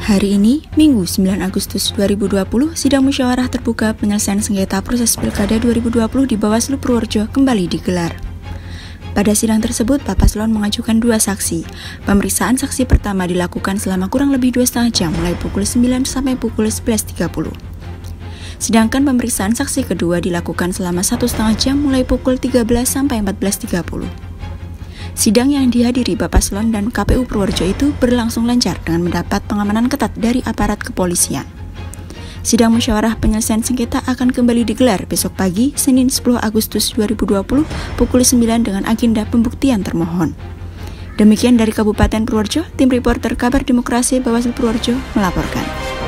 Hari ini, Minggu 9 Agustus 2020, sidang musyawarah terbuka penyelesaian sengketa proses Pilkada 2020 di Bawaslu Purworejo kembali digelar. Pada sidang tersebut, Pak Paslon mengajukan 2 saksi. Pemeriksaan saksi pertama dilakukan selama kurang lebih 2,5 jam, mulai pukul 9 sampai pukul 11.30. Sedangkan pemeriksaan saksi kedua dilakukan selama 1,5 jam, mulai pukul 13 sampai 14.30. Sidang yang dihadiri Pak Paslon dan KPU Purworejo itu berlangsung lancar dengan mendapat pengamanan ketat dari aparat kepolisian. Sidang musyawarah penyelesaian sengketa akan kembali digelar besok pagi, Senin 10 Agustus 2020, pukul 9 dengan agenda pembuktian termohon. Demikian dari Kabupaten Purworejo, tim reporter Kabar Demokrasi Bawaslu Purworejo melaporkan.